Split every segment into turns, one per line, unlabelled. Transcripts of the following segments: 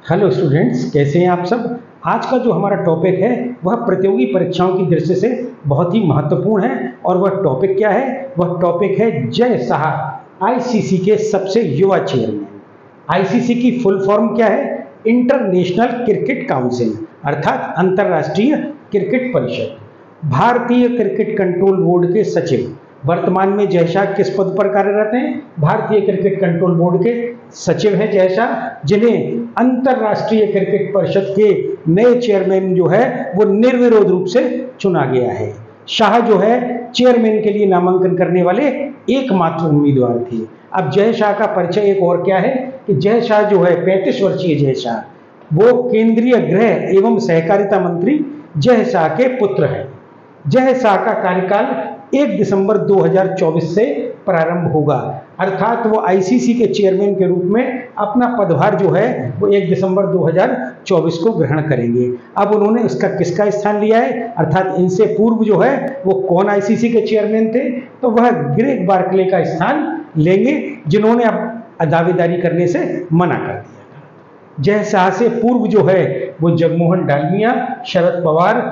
Hello students, कैसे हैं आप सब। आज का जो हमारा टॉपिक है वह प्रतियोगी परीक्षाओं की दृष्टि से बहुत ही महत्वपूर्ण है। और वह टॉपिक क्या है? वह टॉपिक है जय शाह, आईसीसी के सबसे युवा चेयरमैन। आईसीसी की फुल फॉर्म क्या है? इंटरनेशनल क्रिकेट काउंसिल, अर्थात अंतर्राष्ट्रीय क्रिकेट परिषद। भारतीय क्रिकेट कंट्रोल बोर्ड के सचिव वर्तमान में जय शाह किस पद पर कार्यरत हैं? भारतीय क्रिकेट कंट्रोल बोर्ड के सचिव हैं जय शाह, जिन्हें अंतर्राष्ट्रीय क्रिकेट परिषद के नए चेयरमैन जो है वो निर्विरोध रूप से चुना गया है। शाह जो है चेयरमैन के लिए नामांकन करने वाले एकमात्र उम्मीदवार थे। अब जय शाह का परिचय एक और क्या है कि जय शाह जो है 35 वर्षीय जय शाह, वो केंद्रीय गृह एवं सहकारिता मंत्री जय शाह के पुत्र हैं। जय शाह का कार्यकाल 1 दिसंबर 2024 से प्रारंभ होगा, अर्थात वो आईसीसी के चेयरमैन के रूप में अपना पदभार जो है वो 1 दिसंबर 2024 को ग्रहण करेंगे। अब उन्होंने उसका किसका स्थान लिया है, अर्थात इनसे पूर्व जो है वो कौन आईसीसी के चेयरमैन थे? तो वह ग्रेग बार्कले का स्थान लेंगे, जिन्होंने अब दावेदारी करने से मना कर दिया। जय शाह से पूर्व जो है वो जगमोहन डालमिया, शरद पवार,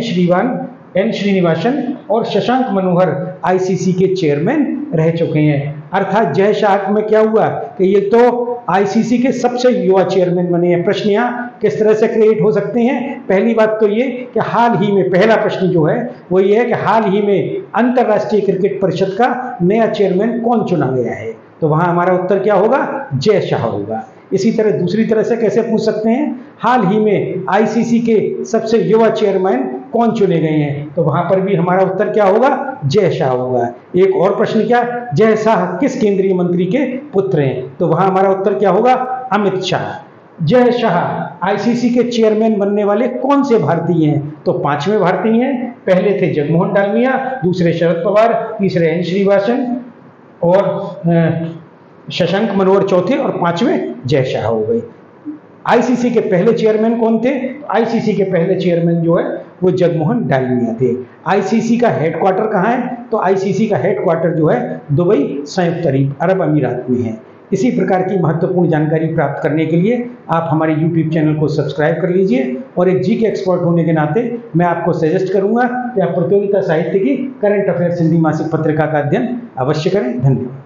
एन श्रीनिवासन और शशांक मनोहर आईसीसी के चेयरमैन रह चुके हैं। अर्थात जय शाह में क्या हुआ कि ये तो आईसीसी के सबसे युवा चेयरमैन बने हैं। प्रश्न यहाँ किस तरह से क्रिएट हो सकते हैं? पहली बात तो ये कि हाल ही में, पहला प्रश्न जो है वो ये है कि हाल ही में अंतर्राष्ट्रीय क्रिकेट परिषद का नया चेयरमैन कौन चुना गया है? तो वहां हमारा उत्तर क्या होगा? जय शाह होगा। इसी तरह दूसरी तरह से कैसे पूछ सकते हैं, हाल ही में आईसीसी के सबसे युवा चेयरमैन कौन चुने गए हैं? तो वहां पर भी हमारा उत्तर क्या होगा? जय शाह होगा। एक और प्रश्न क्या, जय शाह किस केंद्रीय मंत्री के पुत्र हैं? तो वहां हमारा उत्तर क्या होगा? अमित शाह। जय शाह आईसीसी के चेयरमैन बनने वाले कौन से भारतीय हैं? तो 5वें भारतीय हैं। पहले थे जगमोहन डालमिया, दूसरे शरद पवार, तीसरे एन श्रीनिवासन और शशांक मनोहर चौथे, और 5वें जय शाह हो गए। आईसीसी के पहले चेयरमैन कौन थे? आईसीसी के पहले चेयरमैन जो है वो जगमोहन डालमिया थे। आईसीसी का हेडक्वार्टर कहाँ है? तो आईसीसी का हेडक्वार्टर जो है दुबई, संयुक्त अरब अमीरात में है। इसी प्रकार की महत्वपूर्ण जानकारी प्राप्त करने के लिए आप हमारे YouTube चैनल को सब्सक्राइब कर लीजिए। और एक जी के एक्सपर्ट होने के नाते मैं आपको सजेस्ट करूंगा कि आप प्रतियोगिता साहित्य की करंट अफेयर्स हिंदी मासिक पत्रिका का अध्ययन अवश्य करें। धन्यवाद।